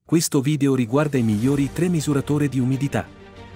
Questo video riguarda i migliori 3 misuratori di umidità.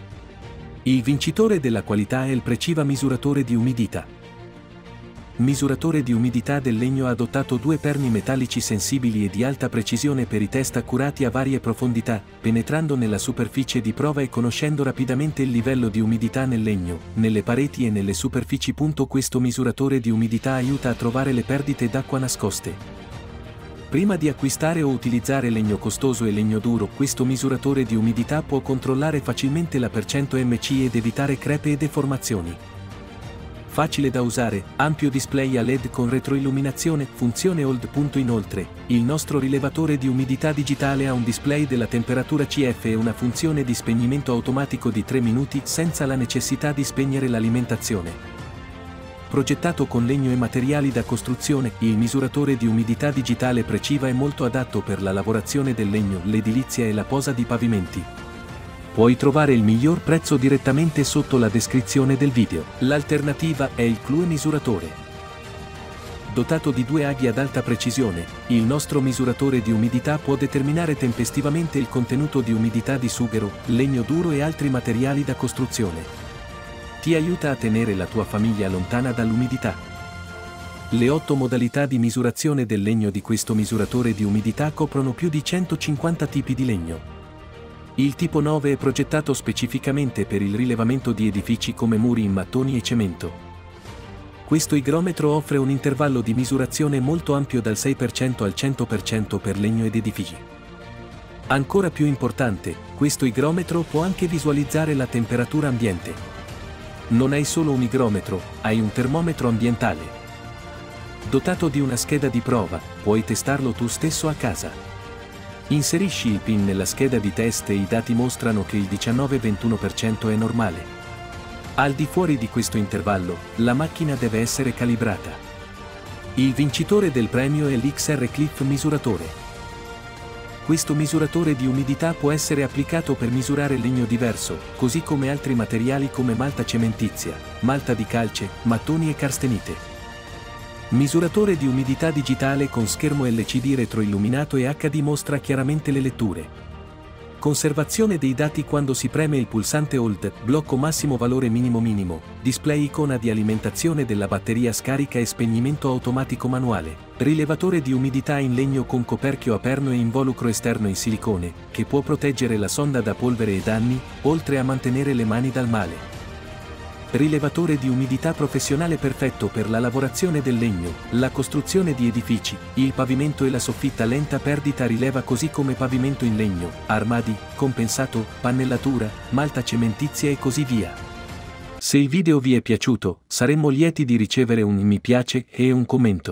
Il vincitore della qualità è il Preciva misuratore di umidità. Misuratore di umidità del legno ha adottato 2 perni metallici sensibili e di alta precisione per i test accurati a varie profondità, penetrando nella superficie di prova e conoscendo rapidamente il livello di umidità nel legno, nelle pareti e nelle superfici. Questo misuratore di umidità aiuta a trovare le perdite d'acqua nascoste. Prima di acquistare o utilizzare legno costoso e legno duro, questo misuratore di umidità può controllare facilmente la percentuale MC ed evitare crepe e deformazioni. Facile da usare, ampio display a LED con retroilluminazione, funzione hold. Inoltre, il nostro rilevatore di umidità digitale ha un display della temperatura CF e una funzione di spegnimento automatico di 3 minuti senza la necessità di spegnere l'alimentazione. Progettato con legno e materiali da costruzione, il misuratore di umidità digitale Preciva è molto adatto per la lavorazione del legno, l'edilizia e la posa di pavimenti. Puoi trovare il miglior prezzo direttamente sotto la descrizione del video. L'alternativa è il Clue misuratore. Dotato di 2 aghi ad alta precisione, il nostro misuratore di umidità può determinare tempestivamente il contenuto di umidità di sughero, legno duro e altri materiali da costruzione. Ti aiuta a tenere la tua famiglia lontana dall'umidità. Le 8 modalità di misurazione del legno di questo misuratore di umidità coprono più di 150 tipi di legno. Il tipo 9 è progettato specificamente per il rilevamento di edifici come muri in mattoni e cemento. Questo igrometro offre un intervallo di misurazione molto ampio dal 6% al 100% per legno ed edifici. Ancora più importante, questo igrometro può anche visualizzare la temperatura ambiente. Non hai solo un igrometro, hai un termometro ambientale. Dotato di una scheda di prova, puoi testarlo tu stesso a casa. Inserisci il PIN nella scheda di test e i dati mostrano che il 19-21% è normale. Al di fuori di questo intervallo, la macchina deve essere calibrata. Il vincitore del premio è l'XR Cliff misuratore. Questo misuratore di umidità può essere applicato per misurare legno diverso, così come altri materiali come malta cementizia, malta di calce, mattoni e carstenite. Misuratore di umidità digitale con schermo LCD retroilluminato e HD mostra chiaramente le letture. Conservazione dei dati quando si preme il pulsante hold, blocco massimo valore minimo, display icona di alimentazione della batteria scarica e spegnimento automatico manuale, rilevatore di umidità in legno con coperchio a perno e involucro esterno in silicone, che può proteggere la sonda da polvere e danni, oltre a mantenere le mani dal male. Rilevatore di umidità professionale perfetto per la lavorazione del legno, la costruzione di edifici, il pavimento e la soffitta lenta perdita rileva così come pavimento in legno, armadi, compensato, pannellatura, malta cementizia e così via. Se il video vi è piaciuto, saremmo lieti di ricevere un mi piace e un commento.